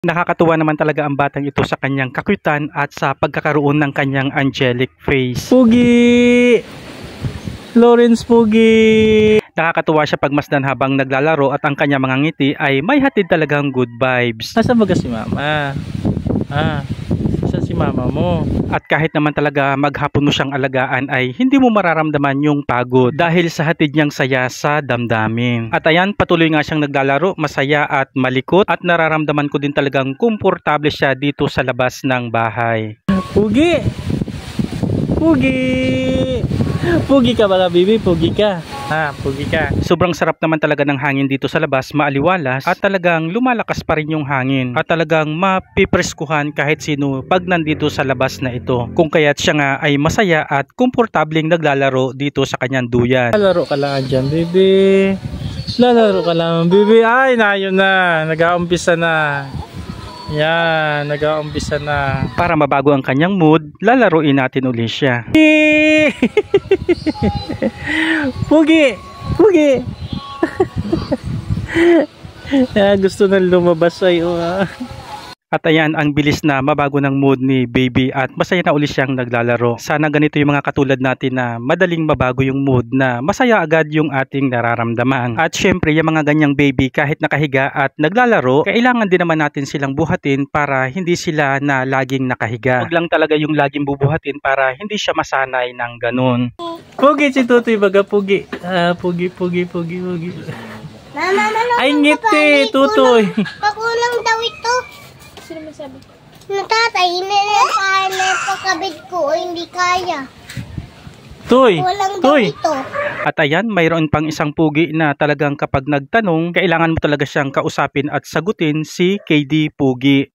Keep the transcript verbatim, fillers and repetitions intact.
Nakakatuwa naman talaga ang batang ito sa kanyang kakuitan at sa pagkakaroon ng kanyang angelic face. Pugi! Lawrence Pugi! Nakakatuwa siya pagmasdan habang naglalaro at ang kanyang mga ngiti ay may hatid talagang good vibes. Nasaan ba si mama? Ah, saan si mama mo? At kahit naman talaga maghapon mo siyang alagaan ay hindi mo mararamdaman yung pagod dahil sa hatid niyang saya sa damdamin. At ayan, patuloy nga siyang naglalaro, masaya at malikot at nararamdaman ko din talagang komportable siya dito sa labas ng bahay. Pugi! Pugi! Pugi ka ba, baby? Pugi ka. Ha, pugi ka. Sobrang sarap naman talaga ng hangin dito sa labas, maaliwalas at talagang lumalakas pa rin yung hangin at talagang mapipreskuhan kahit sino pag nandito sa labas na ito. Kung kaya't siya nga ay masaya at komportableng naglalaro dito sa kanyang duyan. Lalaro ka lang dyan, baby. Lalaro ka lang, baby. Ay, na yun na. Nag-aumpisa na. Yan, nag-aumpisa na. Para mabago ang kanyang mood, lalaruin natin uli siya. Pugi! Pugi! Ah, gusto na lumabas sa'yo. Ah. At ayan, ang bilis na mabago ng mood ni baby at masaya na uli siyang naglalaro. Sana ganito yung mga katulad natin na madaling mabago yung mood na masaya agad yung ating nararamdaman. At syempre, yung mga ganyang baby kahit nakahiga at naglalaro, kailangan din naman natin silang buhatin para hindi sila na laging nakahiga. Huwag lang talaga yung laging bubuhatin para hindi siya masanay ng ganun. Pugi si Tutoy baga, pugi. Ah, pugi, pugi, pugi, pugi. Mama, mama, ay, ngiti, Tutoy. Pakulang daw ito. Sino masabi? Natatay, hindi pakabid ko o hindi kaya. Toy, Walang daw Toy. ito. At ayan, mayroon pang isang pugi na talagang kapag nagtanong, kailangan mo talaga siyang kausapin at sagutin si K D Pugi.